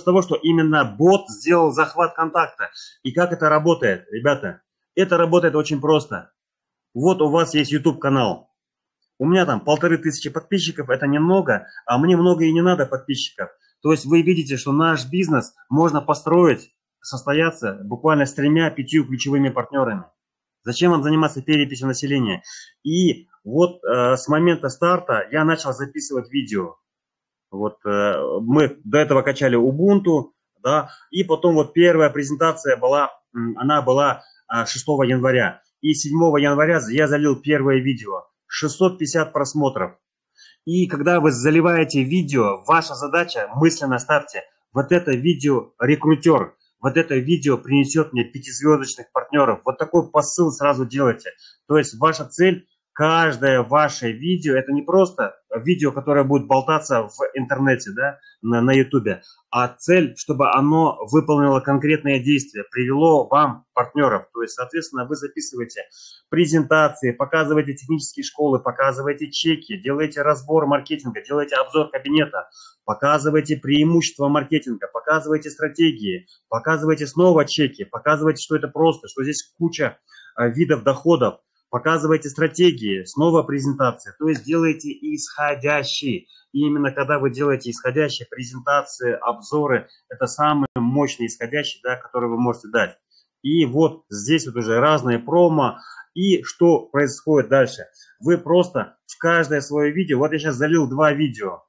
с того, что именно бот сделал захват контакта. И как это работает, ребята? Это работает очень просто. Вот у вас есть YouTube канал. У меня там 1500 подписчиков, это немного, а мне много и не надо подписчиков. То есть вы видите, что наш бизнес можно построить, состояться буквально с 3-5 ключевыми партнерами. Зачем вам заниматься переписью населения? И вот с момента старта я начал записывать видео. Вот мы до этого качали Ubuntu, да, и потом вот первая презентация была, она была 6 января. И 7 января я залил первое видео. 650 просмотров. И когда вы заливаете видео, ваша задача, мысленно ставьте, вот это видео рекрутер, вот это видео принесет мне 5-звездочных партнеров. Вот такой посыл сразу делайте. То есть ваша цель, каждое ваше видео, это не просто видео, которое будет болтаться в интернете, да, на YouTube, а цель, чтобы оно выполнило конкретные действия, привело вам партнеров. То есть, соответственно, вы записываете презентации, показываете технические школы, показываете чеки, делаете разбор маркетинга, делаете обзор кабинета, показываете преимущества маркетинга, показываете стратегии, показываете снова чеки, показываете, что это просто, что здесь куча видов доходов. Показывайте стратегии, снова презентации, то есть делайте исходящие. И именно когда вы делаете исходящие презентации, обзоры, это самые мощные исходящие, да, которые вы можете дать. И вот здесь вот уже разные промо. И что происходит дальше? Вы просто в каждое свое видео, вот я сейчас залил 2 видео,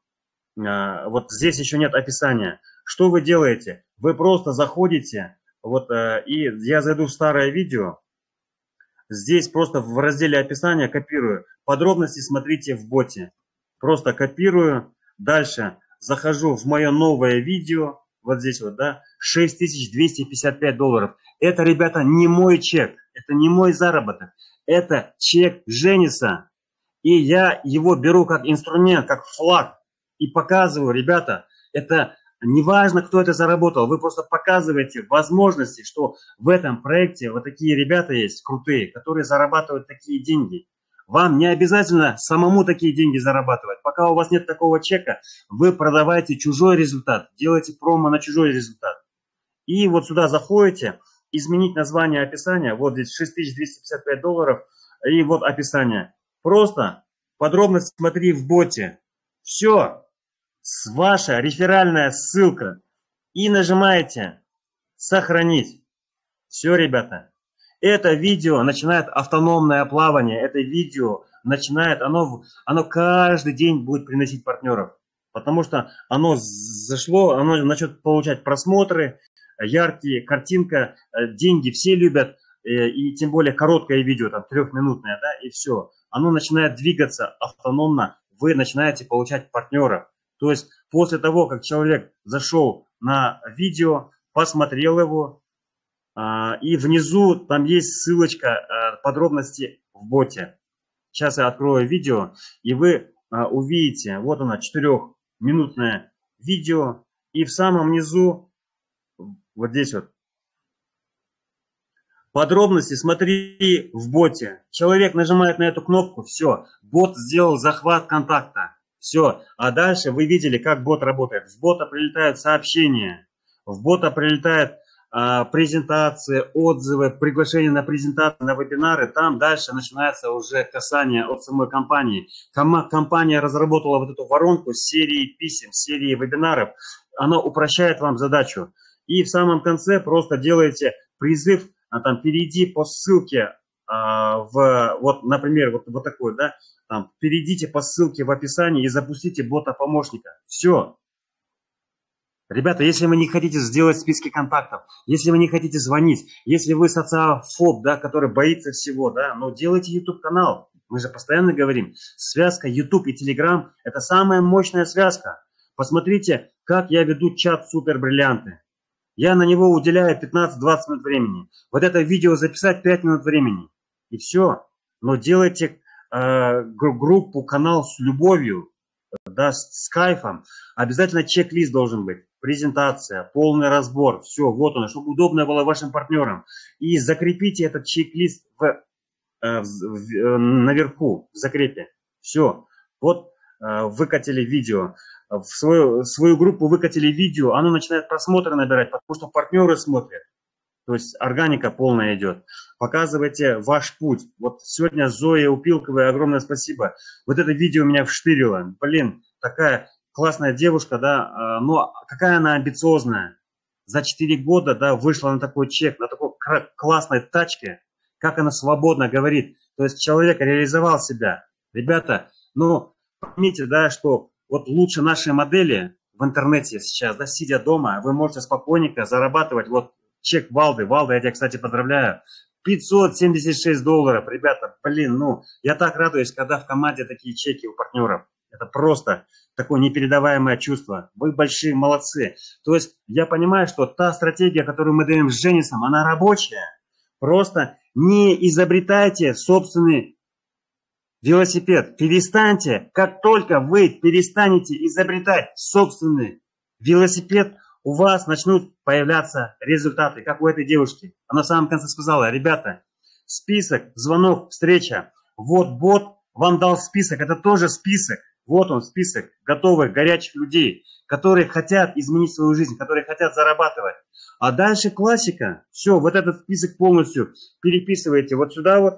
вот здесь еще нет описания. Что вы делаете? Вы просто заходите, вот, и я зайду в старое видео. Здесь просто в разделе описания копирую. Подробности смотрите в боте. Просто копирую. Дальше захожу в мое новое видео. Вот здесь вот, да. $6255. Это, ребята, не мой чек. Это не мой заработок. Это чек Жениса. И я его беру как инструмент, как флаг. И показываю, ребята, это... Неважно, кто это заработал, вы просто показываете возможности, что в этом проекте вот такие ребята есть крутые, которые зарабатывают такие деньги. Вам не обязательно самому такие деньги зарабатывать. Пока у вас нет такого чека, вы продаваете чужой результат, делаете промо на чужой результат. И вот сюда заходите, изменить название описания, вот здесь $6255, и вот описание. Просто подробно смотри в боте. Все. Ваша реферальная ссылка и нажимаете «Сохранить». Все, ребята. Это видео начинает автономное плавание. Это видео начинает, оно каждый день будет приносить партнеров. Потому что оно зашло, оно начнет получать просмотры, яркие, картинка, деньги все любят. И тем более короткое видео, там 3-минутное, да, и все. Оно начинает двигаться автономно, вы начинаете получать партнеров. То есть после того, как человек зашел на видео, посмотрел его, и внизу там есть ссылочка подробности в боте. Сейчас я открою видео, и вы увидите, вот оно, 4-минутное видео, и в самом низу, вот здесь вот, подробности смотри в боте. Человек нажимает на эту кнопку, все, бот сделал захват контакта. Все, а дальше вы видели, как бот работает. В бота прилетают сообщения, в бота прилетают презентации, отзывы, приглашения на презентации, на вебинары. Там дальше начинается уже касание от самой компании. Компания разработала вот эту воронку с серией писем, с серией вебинаров. Она упрощает вам задачу. И в самом конце просто делаете призыв, там, перейди по ссылке, вот, например, вот такой, да, там, перейдите по ссылке в описании и запустите бота-помощника. Все. Ребята, если вы не хотите сделать списки контактов, если вы не хотите звонить, если вы социофоб, да, который боится всего, да, но делайте YouTube-канал. Мы же постоянно говорим, связка YouTube и Telegram – это самая мощная связка. Посмотрите, как я веду чат Супер Бриллианты. Я на него уделяю 15-20 минут времени. Вот это видео записать 5 минут времени. И все. Но делайте группу, канал с любовью, да, с кайфом. Обязательно чек-лист должен быть. Презентация, полный разбор. Все, вот оно, чтобы удобно было вашим партнерам. И закрепите этот чек-лист наверху, в закрепе. Все. Вот выкатили видео. в свою группу выкатили видео, оно начинает просмотры набирать, потому что партнеры смотрят. То есть органика полная идет. Показывайте ваш путь. Вот сегодня Зоя Упилковой огромное спасибо. Вот это видео меня вштырило. Блин, такая классная девушка, да, но какая она амбициозная. За 4 года, да, вышла на такой чек, на такой классной тачке, как она свободно говорит. То есть человек реализовал себя. Ребята, ну, поймите, да, что вот лучше нашей модели в интернете сейчас, да, сидя дома, вы можете спокойненько зарабатывать. Вот чек Валды. Валда, я тебя, кстати, поздравляю. $576. Ребята, блин, ну, я так радуюсь, когда в команде такие чеки у партнеров. Это просто такое непередаваемое чувство. Вы большие молодцы. То есть я понимаю, что та стратегия, которую мы даем с Женисом, она рабочая. Просто не изобретайте собственный велосипед. Перестаньте, как только вы перестанете изобретать собственный велосипед, у вас начнут появляться результаты, как у этой девушки. Она в самом конце сказала: ребята, список, звонок, встреча. Вот бот вам дал список, это тоже список. Вот он список готовых, горячих людей, которые хотят изменить свою жизнь, которые хотят зарабатывать. А дальше классика. Все, вот этот список полностью переписываете вот сюда вот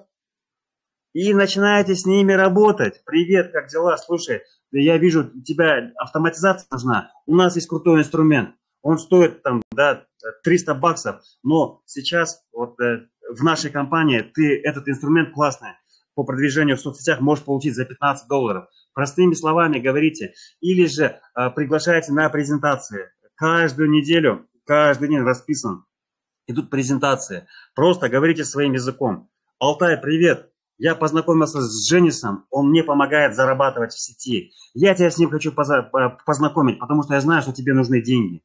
и начинаете с ними работать. Привет, как дела? Слушай, я вижу, у тебя автоматизация нужна. У нас есть крутой инструмент. Он стоит там, да, $300, но сейчас вот в нашей компании ты этот инструмент классный по продвижению в соцсетях можешь получить за $15. Простыми словами говорите. Или же приглашайте на презентации. Каждую неделю, каждый день расписан. Идут презентации. Просто говорите своим языком. Алтай, привет. Я познакомился с Женисом. Он мне помогает зарабатывать в сети. Я тебя с ним хочу познакомить, потому что я знаю, что тебе нужны деньги.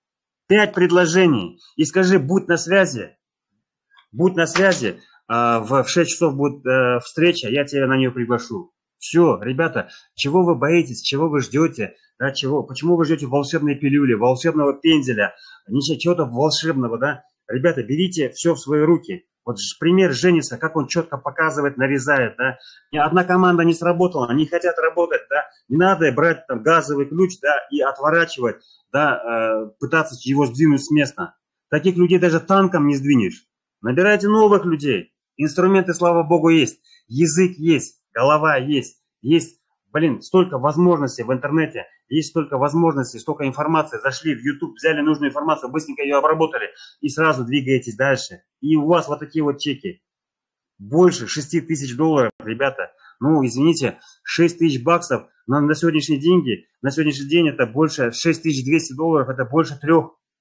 5 предложений. И скажи, будь на связи. Будь на связи. В 6 часов будет встреча, я тебя на нее приглашу. Все, ребята, чего вы боитесь, чего вы ждете, да, почему вы ждете волшебной пилюли, волшебного пенделя, чего-то волшебного, да? Ребята, берите все в свои руки. Вот пример Жениса, как он четко показывает, нарезает, да. Ни одна команда не сработала, они хотят работать, да. Не надо брать там газовый ключ, да, и отворачивать, да, пытаться его сдвинуть с места. Таких людей даже танком не сдвинешь. Набирайте новых людей. Инструменты, слава богу, есть. Язык есть, голова есть. Есть, блин, столько возможностей в интернете. Есть столько возможностей, столько информации. Зашли в YouTube, взяли нужную информацию, быстренько ее обработали и сразу двигаетесь дальше. И у вас вот такие вот чеки. Больше $6000, ребята. Ну, извините, $6000 на сегодняшние деньги, на сегодняшний день это больше $6200, это больше 3.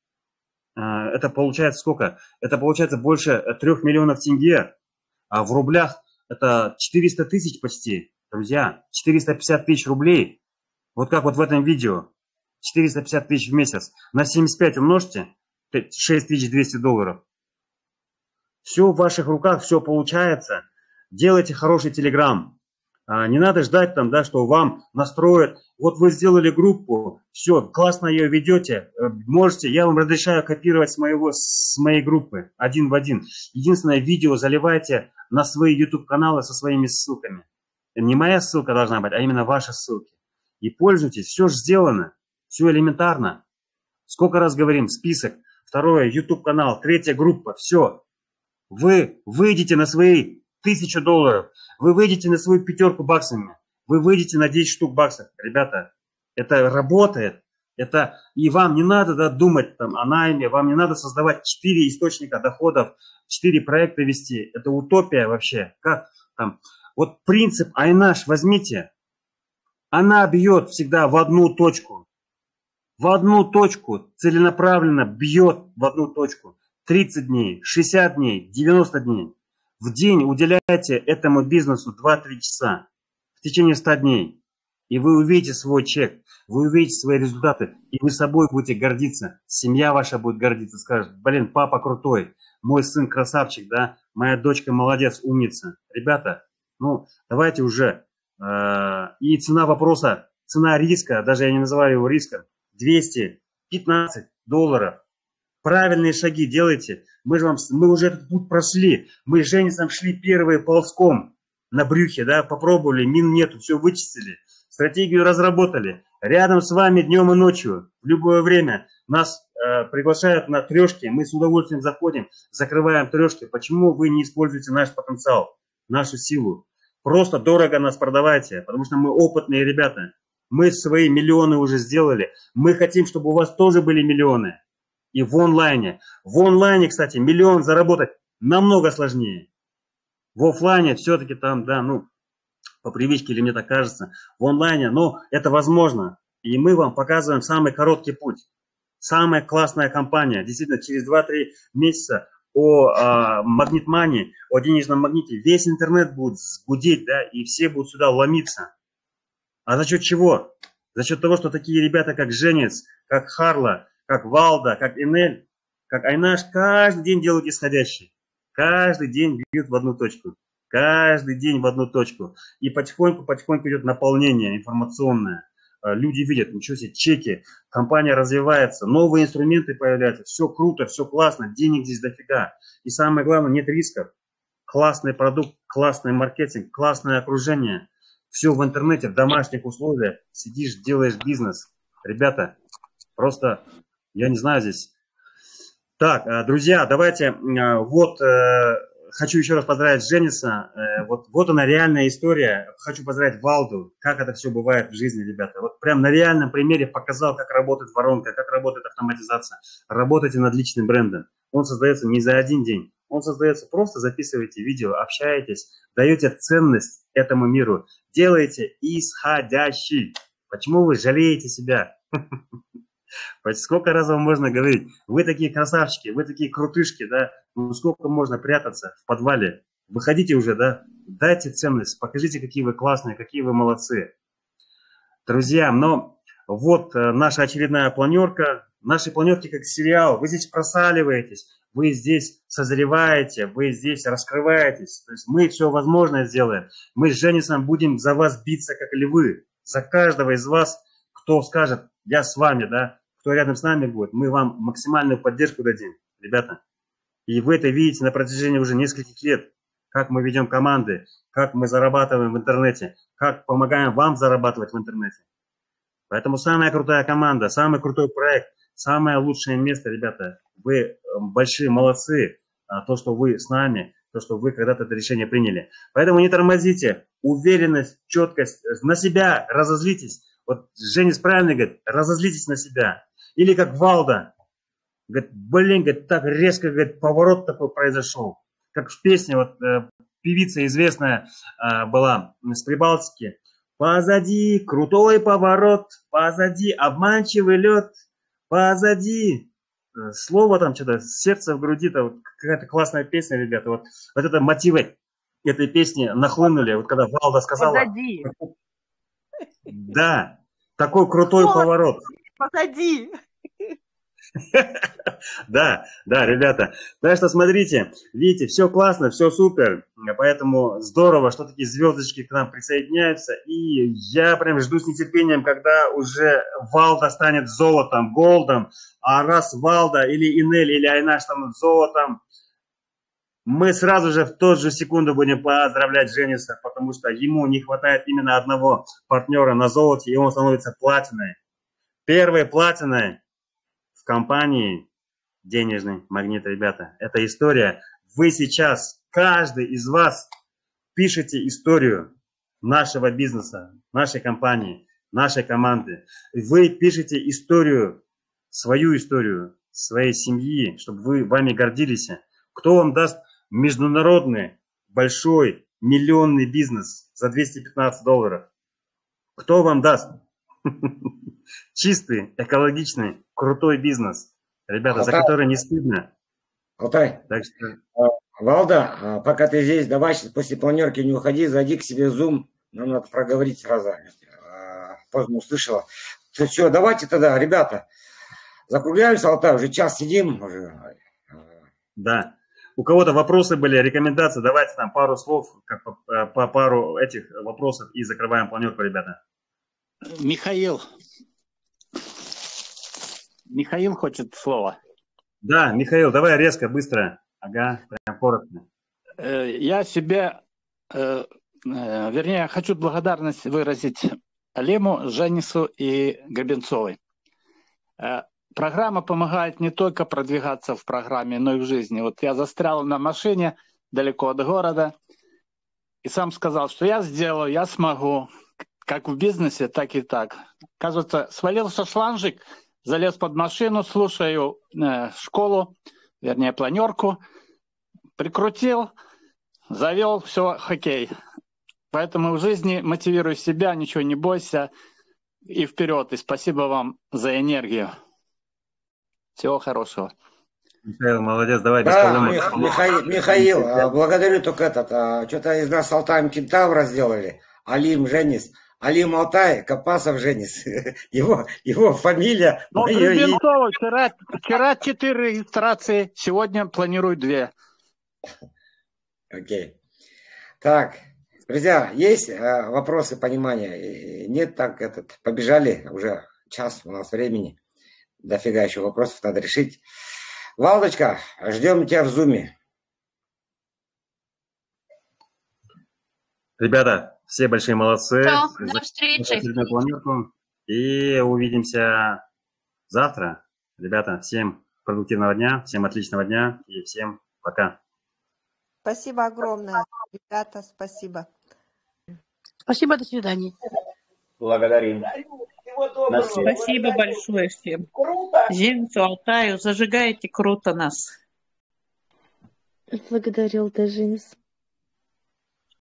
Это получается сколько? Это получается больше 3 миллионов тенге. А в рублях это 400 тысяч почти. Друзья, 450 тысяч рублей. Вот как вот в этом видео. 450 тысяч в месяц. На 75 умножьте. $6200. Все в ваших руках, все получается. Делайте хороший телеграм. Не надо ждать там, да, что вам настроят. Вот вы сделали группу, все, классно ее ведете. Можете, я вам разрешаю копировать с моей группы один в один. Единственное, видео заливайте на свои YouTube каналы со своими ссылками. Не моя ссылка должна быть, а именно ваши ссылки. И пользуйтесь, все же сделано, все элементарно. Сколько раз говорим, список, 2 YouTube канал, 3 группа, все. Вы выйдете на свои $1000, вы выйдете на свою 5 баксами, вы выйдете на 10 штук баксов. Ребята, это работает. Это и вам не надо, да, думать там о найме, вам не надо создавать 4 источника доходов, 4 проекта вести. Это утопия вообще. Как там? Вот принцип Айнаш возьмите, она бьет всегда в одну точку. В одну точку, целенаправленно бьет в одну точку. 30 дней, 60 дней, 90 дней. В день уделяйте этому бизнесу 2-3 часа в течение 100 дней. И вы увидите свой чек, вы увидите свои результаты, и вы собой будете гордиться. Семья ваша будет гордиться, скажет: блин, папа крутой, мой сын красавчик, да, моя дочка молодец, умница. Ребята, ну давайте уже. И цена вопроса, цена риска, даже я не называю его риском, $215. Правильные шаги делайте. Мы уже этот путь прошли. Мы с Женисом шли первые ползком на брюхе, да, попробовали, мин нету, все вычистили. Стратегию разработали. Рядом с вами днем и ночью, в любое время. Нас приглашают на трешки, мы с удовольствием заходим, закрываем трешки. Почему вы не используете наш потенциал, нашу силу? Просто дорого нас продавайте, потому что мы опытные ребята. Мы свои миллионы уже сделали. Мы хотим, чтобы у вас тоже были миллионы. И в онлайне. В онлайне, кстати, миллион заработать намного сложнее. В офлайне все-таки там, да, ну, по привычке, или мне так кажется, в онлайне, но это возможно. И мы вам показываем самый короткий путь. Самая классная компания. Действительно, через 2-3 месяца о Magnet Money, о денежном магните, весь интернет будет гудеть, да, и все будут сюда ломиться. А за счет чего? За счет того, что такие ребята, как Женец, как Харла, как Валда, как Энель, как Айнаш, каждый день делают исходящий. Каждый день бьют в одну точку. Каждый день в одну точку. И потихоньку идет наполнение информационное. Люди видят, ничего себе, чеки, компания развивается, новые инструменты появляются, все круто, все классно, денег здесь дофига. И самое главное, нет рисков. Классный продукт, классный маркетинг, классное окружение. Все в интернете, в домашних условиях. Сидишь, делаешь бизнес. Ребята, просто, я не знаю здесь. Так, друзья, давайте, хочу еще раз поздравить Жениса. Вот она реальная история. Хочу поздравить Валду. Как это все бывает в жизни, ребята. Вот прям на реальном примере показал, как работает воронка, как работает автоматизация. Работайте над личным брендом. Он создается не за один день. Он создается, просто записываете видео, общаетесь, даете ценность этому миру. Делаете исходящий. Почему вы жалеете себя? Сколько раз вам можно говорить? Вы такие красавчики, вы такие крутышки, да? Ну сколько можно прятаться в подвале? Выходите уже, да? Дайте ценность, покажите, какие вы классные, какие вы молодцы. Друзья, но вот наша очередная планерка. Наши планерки как сериал. Вы здесь просаливаетесь, вы здесь созреваете, вы здесь раскрываетесь. То есть мы все возможное сделаем. Мы с Женисом будем за вас биться, как львы. За каждого из вас, кто скажет, я с вами, да? Кто рядом с нами будет, мы вам максимальную поддержку дадим, ребята. И вы это видите на протяжении уже нескольких лет, как мы ведем команды, как мы зарабатываем в интернете, как помогаем вам зарабатывать в интернете. Поэтому самая крутая команда, самый крутой проект, самое лучшее место, ребята. Вы большие молодцы, то, что вы с нами, то, что вы когда-то это решение приняли. Поэтому не тормозите, уверенность, четкость, на себя разозлитесь. Вот Женис правильно говорит, разозлитесь на себя. Или как Валда, говорит, блин, говорит, так резко, говорит, поворот такой произошел. Как в песне, вот певица известная была с Прибалтики. Позади крутой поворот, позади обманчивый лед, позади. Слово там что-то, сердце в груди, вот какая-то классная песня, ребята. Вот это мотивы этой песни нахлынули, вот когда Валда сказала. Позади. Да, такой крутой поворот. Позади. Да, ребята. Так что смотрите, видите, все классно, все супер. Поэтому здорово, что такие звездочки к нам присоединяются. И я прям жду с нетерпением, когда уже Валда станет золотом, голдом. А раз Валда или Инель или Айнаш станут золотом, мы сразу же в ту же секунду будем поздравлять Жениса, потому что ему не хватает именно одного партнера на золоте, и он становится платиной. Первой платиной в компании «Денежный магнит», ребята. Это история. Вы сейчас, каждый из вас, пишете историю нашего бизнеса, нашей компании, нашей команды. Вы пишете историю, свою историю, своей семьи, чтобы вы вами гордились. Кто вам даст международный, большой, миллионный бизнес за $215? Кто вам даст? Чистый, экологичный, крутой бизнес. Ребята, за который не стыдно. Алтай, Так что... Валда, пока ты здесь, давай после планерки не уходи, зайди к себе в Zoom. Нам надо проговорить сразу. Поздно услышала. Все, давайте тогда, ребята, закругляемся, Алтай, уже час сидим. Да. У кого-то вопросы были, рекомендации, давайте там пару слов, как по пару этих вопросов и закрываем планерку, ребята. Михаил хочет слово. Да, Михаил, давай резко, быстро. Ага, прям коротко. Я себе, вернее, хочу благодарность выразить Алиму, Женису и Гребенцовой. Программа помогает не только продвигаться в программе, но и в жизни. Вот я застрял на машине далеко от города и сам сказал, что я сделаю, я смогу, как в бизнесе, так и так. Кажется, свалился шланжик, залез под машину, слушаю школу, вернее планерку, прикрутил, завел, все, хоккей. Поэтому в жизни мотивирую себя, ничего не бойся и вперед. И спасибо вам за энергию. Всего хорошего. Михаил, молодец, давай без Да, проблем. Михаил, благодарю только что-то из нас Алтаем Кентавра сделали. Алим Женис. Алим Алтай, Капасов Женис. Его фамилия. Ну, Гребенцова, вчера 4 регистрации, сегодня планирую 2. Окей. Так, друзья, есть вопросы, понимания? Нет, так побежали, уже час у нас времени. Дофига еще вопросов надо решить. Валдочка, ждем тебя в зуме. Ребята, все большие молодцы. Все, до встречи. И увидимся завтра. Ребята, всем продуктивного дня, всем отличного дня и всем пока. Спасибо огромное. Ребята, спасибо. Спасибо, до свидания. Благодарим. Спасибо большое всем. Женцу, Алтаю, зажигаете круто нас. Благодарю, Женис.